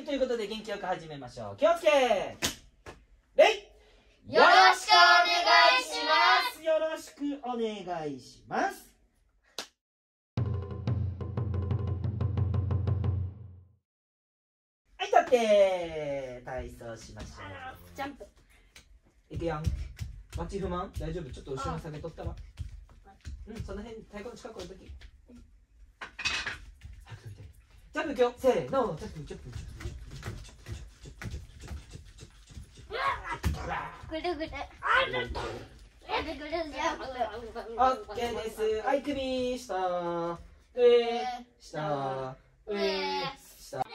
、ということで元気よく始めましょう。気をつけ礼。 よろしくお願いします。 よろしくお願いします。はい、立って体操しましょう。 ジャンプ。 いくよん。バチ不満大丈夫？ちょっと後ろに下げとったわ。うん、その辺太鼓の近くの時。早く飛びたい。ジャンプいくよ。せーの。ジャンプジャンプジャンプ。 ぐるぐる。ぐるぐるジャンプ。 オッケーです。はい、首下上下上下。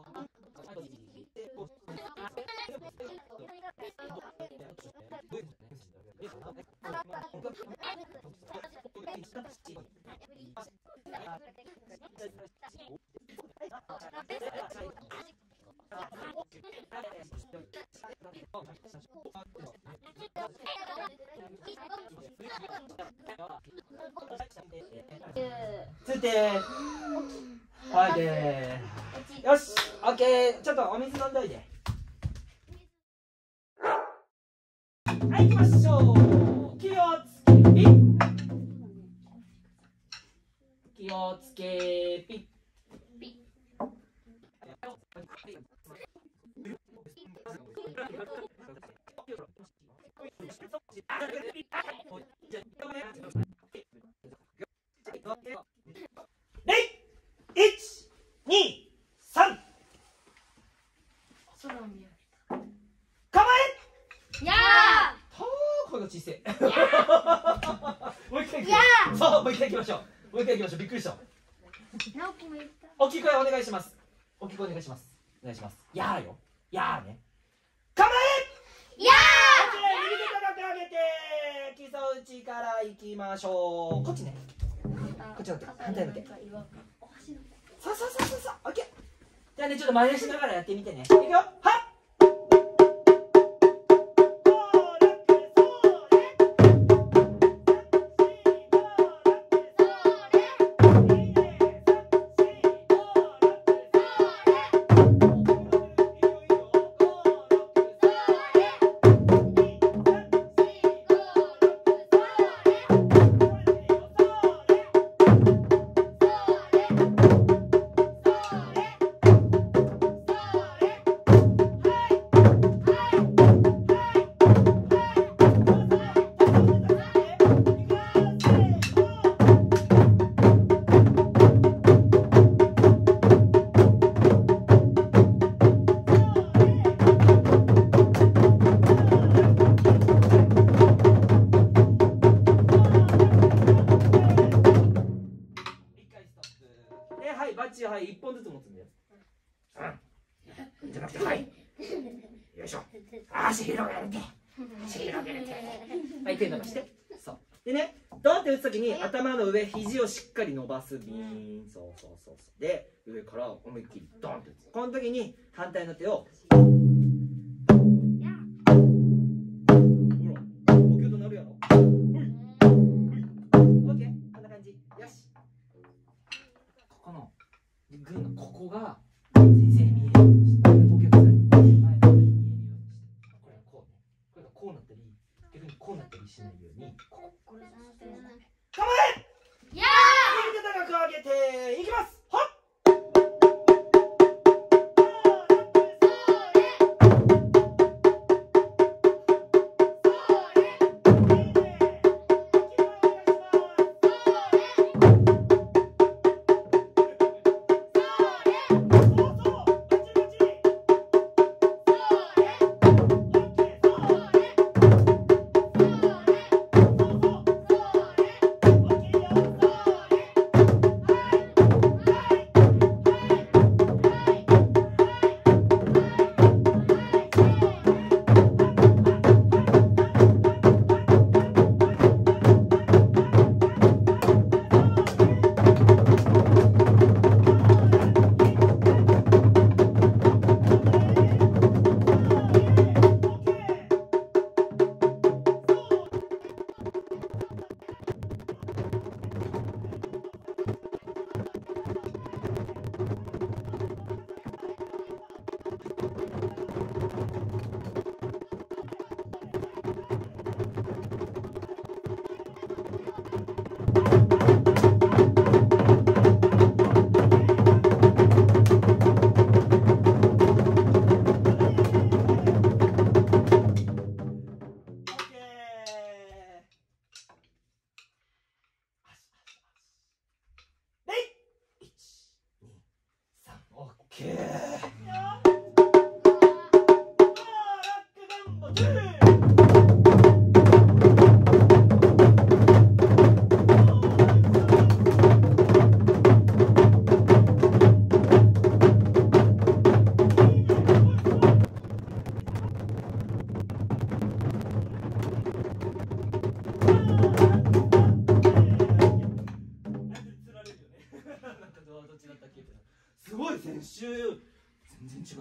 ついてはいでーよし、オッケー。ちょっとお水飲んどいで。はい、行きましょう。気をつけピッ。気をつけピッ。1、2、3。 空を見上げ構え。 や声が小さい。 ー。 もう一回行くやよ。そう、もう一回行きましょう。もう一回行きましょう。びっくりした。 直樹も言った。 大きい声お願いします。大きい声お願いします。お願いします。やーよ。やーね。構え。 や右手高く上げて基礎打ちから行きましょう。こっちね。こっちの手、反対の手。そうそうそうそうそう。オッケー。じゃあね、ちょっと真似しながらやってみてね。いくよ。はっ。はい、バッチはい、1本ずつ持つんだよ。じゃなくて、はい。よいしょ。足広げて。足広げて。はい、手伸ばして。そう。でね、ドンって打つときに頭の上、肘をしっかり伸ばす。ビーン。そうそうそう。で、上から思いっきりドンって打つ。この時に反対の手を。ほら、大きい音鳴るやろ。オッケー、こんな感じ。よし。ここのグーのここが先生に見えるようにして、お客さんに前の方に見えるようにして、これがこうね、これがこうなったり、逆にこうなったりしないように。構え。 や右手高く上げていきます。はっ。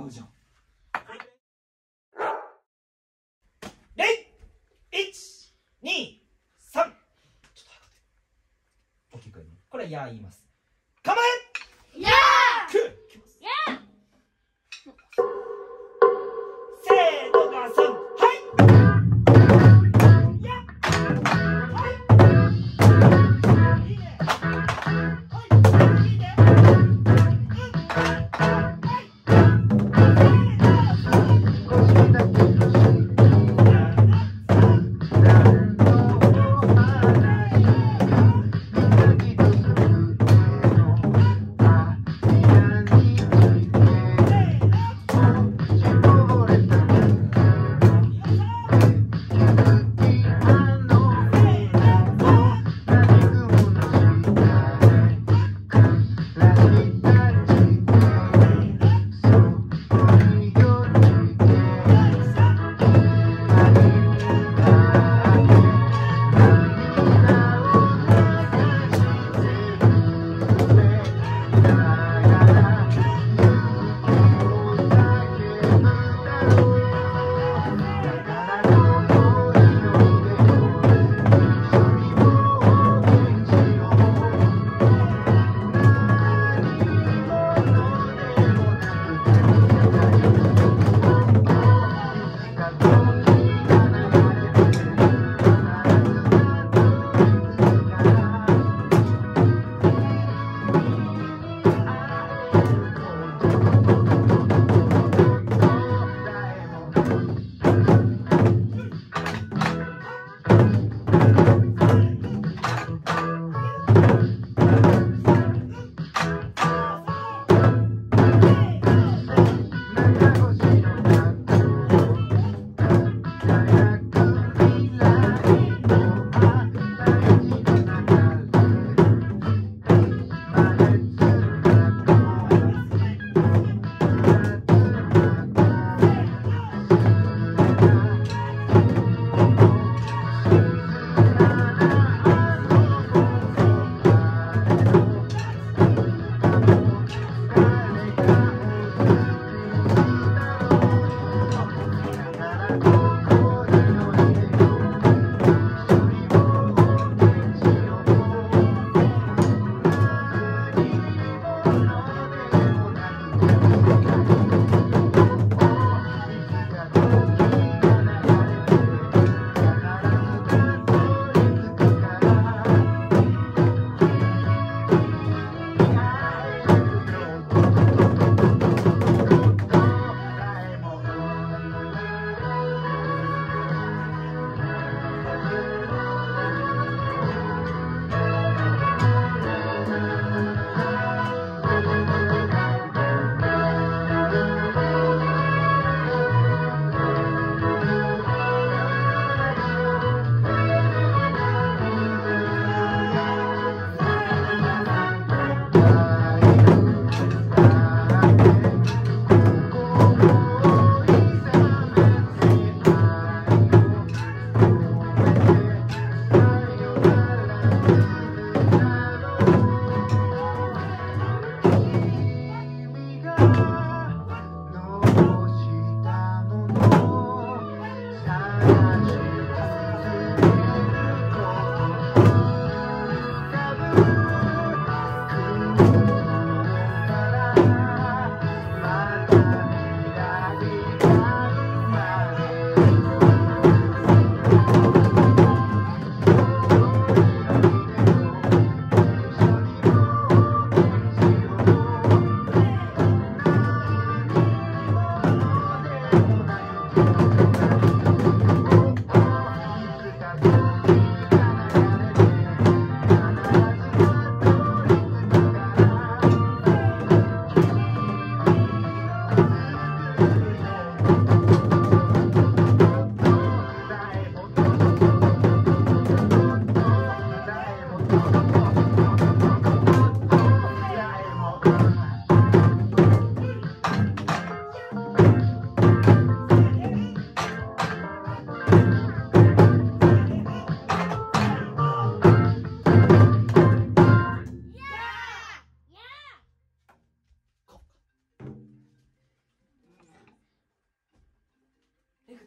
違うじゃん。礼1、2、3。ちょっと早く大きくね。これや言います。構え。 やく。いきます。せーのが3。はい。や。はい。いいね。はい。いいね。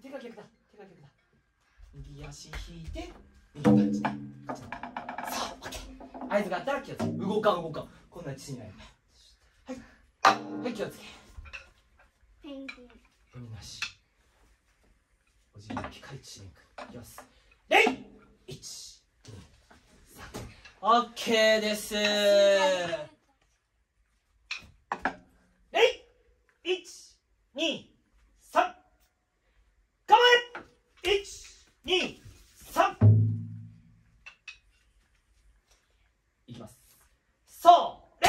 手が逆だ。右足引いて右パンチね。さあ、オッケー。合図があったら気をつけ。動かん。こんな自信ない。はい、気をつけ。海なし。おじぎピカイチシンク。いきます。レイ !1、2、3。オッケーです。レイ !1、2、3。構え !1、2、3。いきます。それ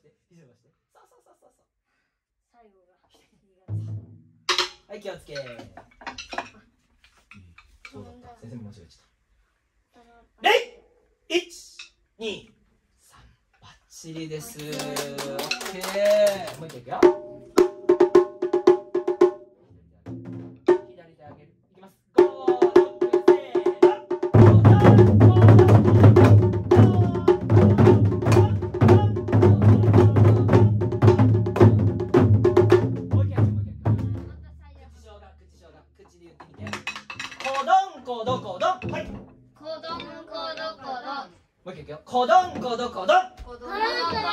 して肘伸ばして、そうそうそうそうそう、 最後がはい、気をつけ。そうだった、先生も間違えちゃった。レイ1、2、3、バッチリです。オッケー。もう一回いくよ。左手上げる。いきます。5、6、せ口で言ってみて。コドンコドコドン。はい。 コドンコドコドン。 もう一回いくよ。コドンコドコドン。 コドンコドコドン。 コン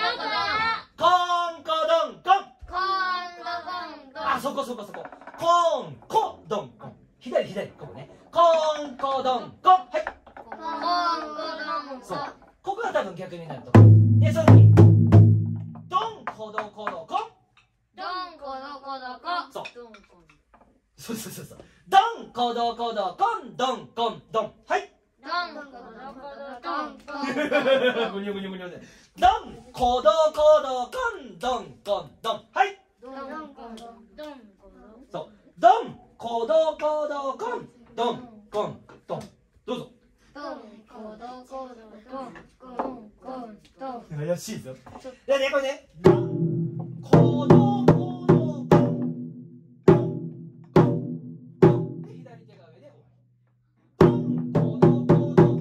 コドンコン。 コンドコンドン。 あ、そこそこそこ。コンコドンコン。左左、ここね。コンコドンコン。はい。 コンコドンコン。 そう。ここが多分逆になると。で、その時にドンコドコドコン。 ドンコドコドコン。 そう。 ドンコン。 そうそうそうそう。ドンコドコドコンドンコンドン。はい。 ドンコドコドコンコン。 ぐにょぐにょぐにょで。ドンコドコドコンドンコンドン。はい。 ドンコドドンコド。 そう。ドンコドコドコンドンコンドン。どうぞ。 ドンコドコドコンコンコンドン。 怪しいぞ。でね、これね。ドンコドコドコンドンコンドン。で、左手が上で終わり。ドンコドコドコン。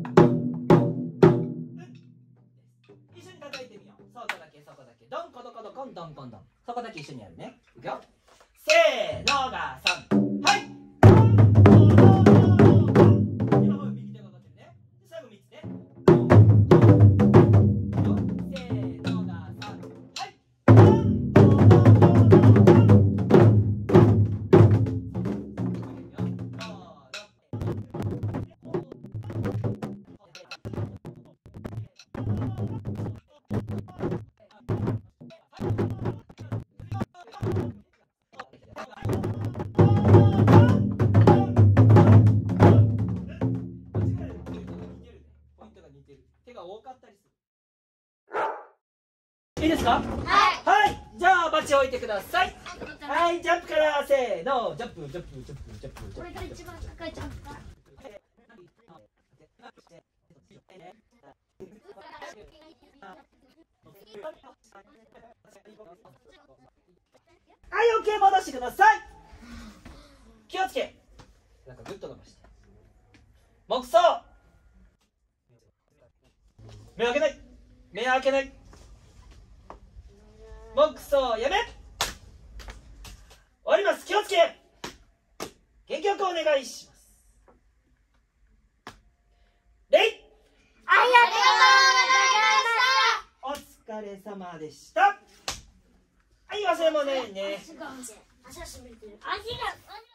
一緒に叩いてみよう。そこだけそこだけ。ドンコドコドコンドンコンドン。そこだけ一緒にやるね。いくよ。せーのが3。はい。ドンコドコドコン。今も右手がかかってるね。で、最後3つね。ドンコドコドコン。せーのが3。はい。ドンコドコドコ手が多かったりする。いいですか？ はい。 はい。じゃあバチ置いてください。はい、ジャンプからせーの、ジャンプジャンプジャンプジャンプジャンプ。 これが一番高いジャンプだ。 はい、オッケー、戻してください。気をつけ。なんかグッと伸ばして。黙想。目開けない。目開けない。黙想やめ。終わります。気をつけ。元気よくお願いします。レイ。 ありがとうございました。 お疲れ様でした。はい、忘れ物ないね。 足がしびれてる。足が。